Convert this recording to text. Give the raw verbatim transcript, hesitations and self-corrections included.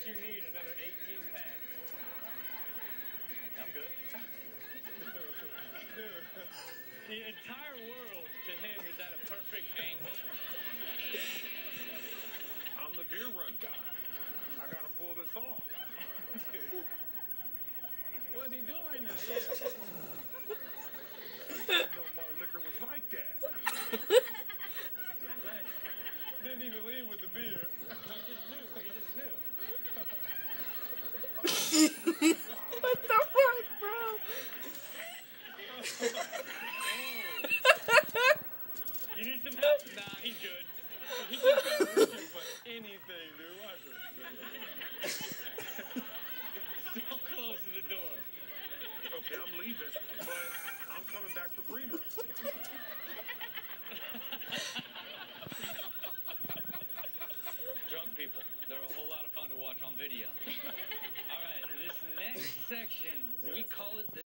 you need another eighteen pack. I'm good. Dude, the entire world to him is at a perfect angle. I'm the beer run guy. I gotta pull this off. Dude. What's he doing right now? Yeah. I didn't know malt liquor was like that. Didn't even leave with the beer. He just knew. He just knew. What the fuck, bro? You need some help? Nah, he's good. He can go reaching for anything, dude. Watch him. So close to the door. Okay, I'm leaving, but I'm coming back for Bremer. Drunk people. They're a whole lot of fun to watch on video. All right, this next section, we call it the